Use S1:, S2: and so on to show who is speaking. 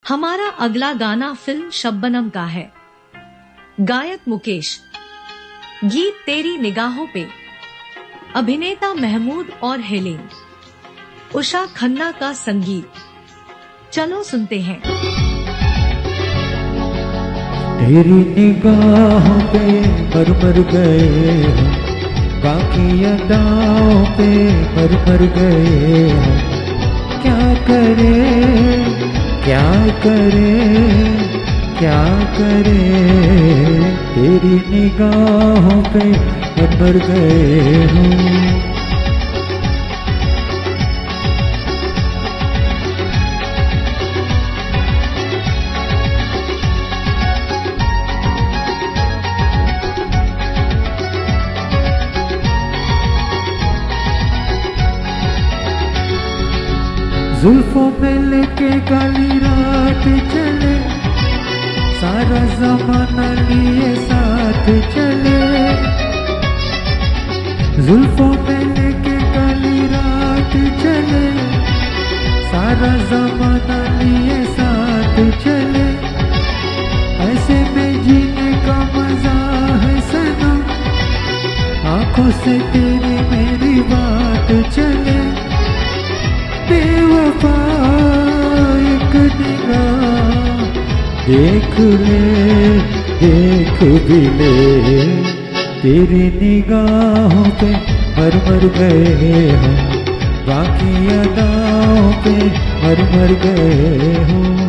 S1: हमारा अगला गाना फिल्म शब्बनम का है। गायक मुकेश, गीत तेरी निगाहों पे, अभिनेता महमूद और हेलेन, उषा खन्ना का संगीत। चलो सुनते हैं।
S2: तेरी निगाहों पे मर मर गए हम, बाकी अदाओं पे मर मर गए हम। क्या करे क्या करे क्या करे, तेरी निगाहों पे मर मर गए हम। जुल्फों में लेके काली रात चले, सारा ज़माना लिए साथ चले। जुल्फों में लेके काली रात चले, सारा ज़माना लिए साथ चले। ऐसे में जीने का मजा है सनम, आंखों से तेरी मेरी बात चले। बेवफा एक निगाह देख ले, देख भी ले, तेरी निगाहों पे मर मर गए हम, बाकी अदाओं पे मर मर गए हम।